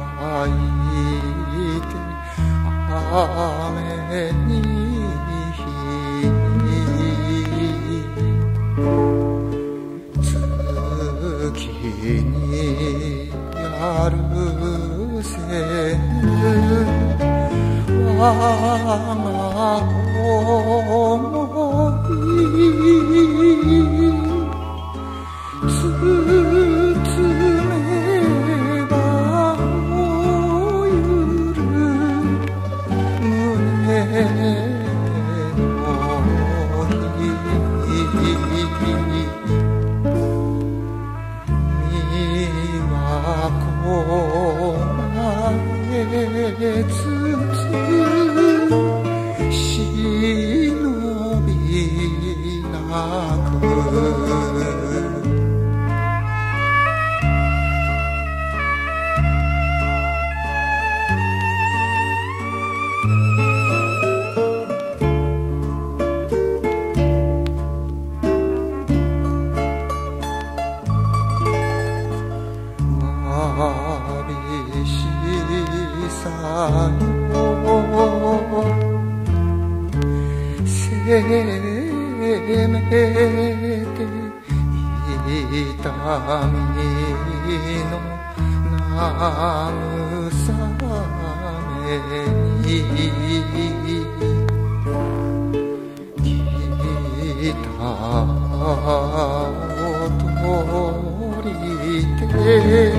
いて雨に月にやるせぬ我が想い包めば燃ゆる胸の火身はこまえつつ忍びなくわびしさよせめて痛みの慰めにギターを取りて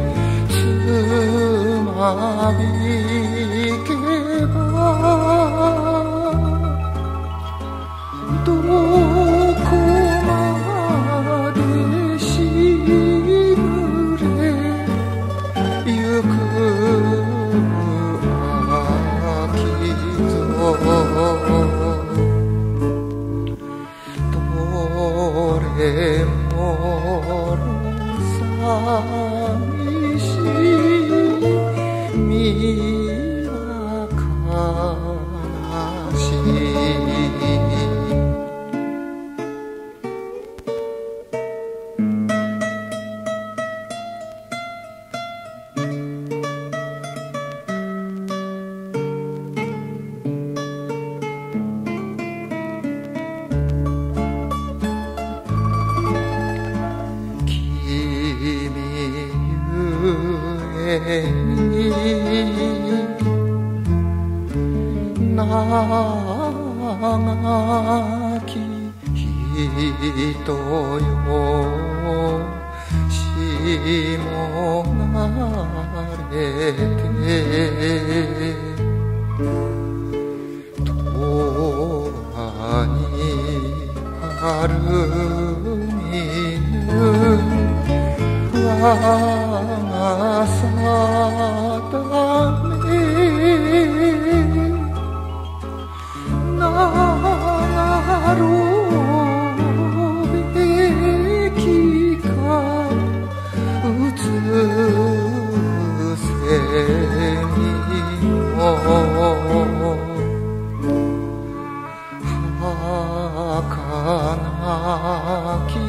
つまびけばどこまでしぐれゆく秋ぞどれも寂しい身は悲しい長き人よしもがれて永遠に春見ぬ我が定めなろうべきかうつせみの儚き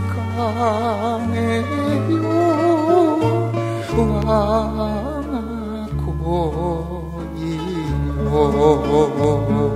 影よ我が恋よ